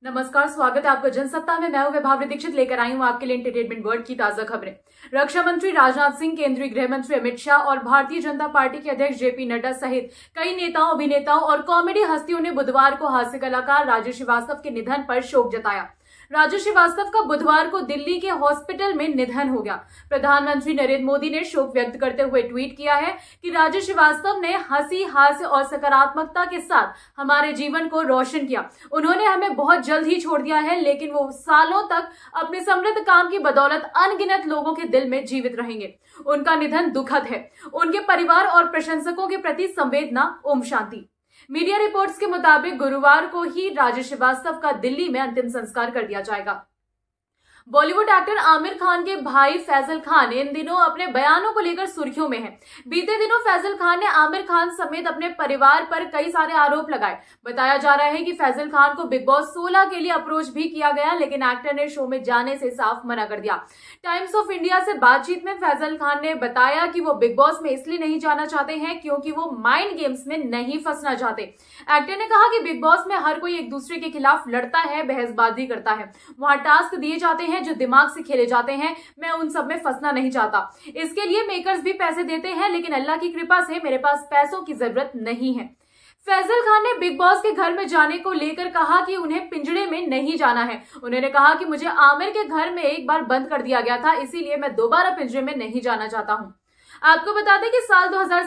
नमस्कार, स्वागत है आपका जनसत्ता में। मैं हूं विभावरी दीक्षित, लेकर आई हूं आपके लिए एंटरटेनमेंट वर्ल्ड की ताजा खबरें। रक्षा मंत्री राजनाथ सिंह, केंद्रीय गृह मंत्री अमित शाह और भारतीय जनता पार्टी के अध्यक्ष जेपी नड्डा सहित कई नेताओं, अभिनेताओं और कॉमेडी हस्तियों ने बुधवार को हास्य कलाकार राजू श्रीवास्तव के निधन पर शोक जताया। राजू श्रीवास्तव का बुधवार को दिल्ली के हॉस्पिटल में निधन हो गया। प्रधानमंत्री नरेंद्र मोदी ने शोक व्यक्त करते हुए ट्वीट किया है कि राजू श्रीवास्तव ने हंसी, हास्य और सकारात्मकता के साथ हमारे जीवन को रोशन किया। उन्होंने हमें बहुत जल्द ही छोड़ दिया है, लेकिन वो सालों तक अपने समृद्ध काम की बदौलत अनगिनत लोगों के दिल में जीवित रहेंगे। उनका निधन दुखद है। उनके परिवार और प्रशंसकों के प्रति संवेदना, ओम शांति। मीडिया रिपोर्ट्स के मुताबिक गुरुवार को ही राजू श्रीवास्तव का दिल्ली में अंतिम संस्कार कर दिया जाएगा। बॉलीवुड एक्टर आमिर खान के भाई फैजल खान इन दिनों अपने बयानों को लेकर सुर्खियों में हैं। बीते दिनों फैजल खान ने आमिर खान समेत अपने परिवार पर कई सारे आरोप लगाए। बताया जा रहा है कि फैजल खान को बिग बॉस 16 के लिए अप्रोच भी किया गया, लेकिन एक्टर ने शो में जाने से साफ मना कर दिया। टाइम्स ऑफ इंडिया से बातचीत में फैजल खान ने बताया कि वो बिग बॉस में इसलिए नहीं जाना चाहते हैं क्योंकि वो माइंड गेम्स में नहीं फंसना चाहते। एक्टर ने कहा कि बिग बॉस में हर कोई एक दूसरे के खिलाफ लड़ता है, बहसबाजी करता है, वहां टास्क दिए जाते हैं जो दिमाग से खेले जाते हैं। मैं उन सब में फंसना नहीं चाहता। इसके लिए मेकर्स भी पैसे देते हैं, लेकिन अल्लाह की कृपा से मेरे पास पैसों की जरूरत नहीं है। फैजल खान ने बिग बॉस के घर में जाने को लेकर कहा कि उन्हें पिंजड़े में नहीं जाना है। उन्होंने कहा कि मुझे आमिर के घर में एक बार बंद कर दिया गया था, इसीलिए मैं दोबारा पिंजरे में नहीं जाना चाहता हूं। आपको बता दें कि साल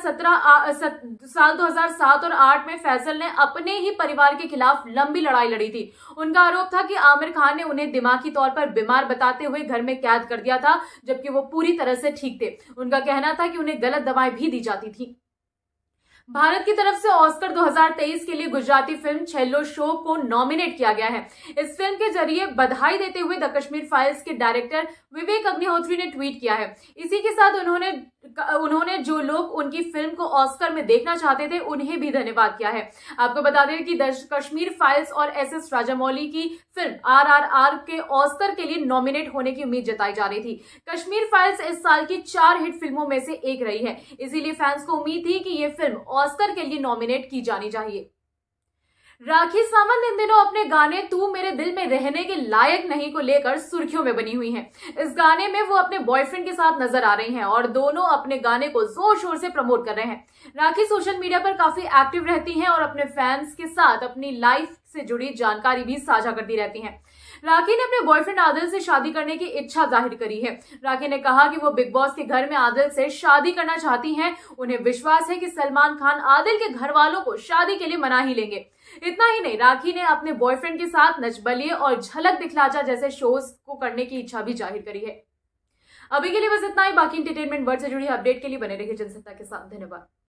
2007 और 8 में फैजल ने अपने ही परिवार के खिलाफ लंबी लड़ाई लड़ी थी। उनका आरोप था कि आमिर खान ने उन्हें दिमागी तौर पर बीमार बताते हुए घर में कैद कर दिया था, जबकि वो पूरी तरह से ठीक थे। उनका कहना था कि उन्हें गलत दवाएं भी दी जाती थी। भारत की तरफ से ऑस्कर 2023 के लिए गुजराती फिल्म छेल्लो शो को नॉमिनेट किया गया है। इस फिल्म के जरिए बधाई देते हुए द कश्मीर फाइल्स के डायरेक्टर विवेक अग्निहोत्री ने ट्वीट किया है। इसी के साथ उन्होंने जो लोग उनकी फिल्म को ऑस्कर में देखना चाहते थे उन्हें भी धन्यवाद किया है। आपको बता दें कि द कश्मीर फाइल्स और एस राजामौली की फिल्म RRR के ऑस्कर के लिए नॉमिनेट होने की उम्मीद जताई जा रही थी। कश्मीर फाइल्स इस साल की 4 हिट फिल्मों में से एक रही है, इसीलिए फैंस को उम्मीद थी कि ये फिल्म ऑस्कर के लिए नॉमिनेट की जानी चाहिए। राखी सावंत इन दिनों अपने गाने तू मेरे दिल में रहने के लायक नहीं को लेकर सुर्खियों में बनी हुई हैं। इस गाने में वो अपने बॉयफ्रेंड के साथ नजर आ रही हैं और दोनों अपने गाने को जोर शोर से प्रमोट कर रहे हैं। राखी सोशल मीडिया पर काफी एक्टिव रहती हैं और अपने फैंस के साथ अपनी लाइफ से जुड़ी जानकारी भी साझा करती रहती हैं। राखी ने अपने बॉयफ्रेंड आदिल से शादी करने की इच्छा जाहिर करी है। राखी ने कहा कि वो बिग बॉस के घर में आदिल से शादी करना चाहती हैं। उन्हें विश्वास है कि सलमान खान आदिल के घर वालों को शादी के लिए मना ही लेंगे। इतना ही नहीं, राखी ने अपने बॉयफ्रेंड के साथ नच बलिए और झलक दिखला जा जैसे शोज को करने की इच्छा भी जाहिर करी है। अभी के लिए बस इतना ही। बाकी एंटरटेनमेंट वर्ल्ड से जुड़ी अपडेट के लिए बने रहिए जनसत्ता के साथ। धन्यवाद।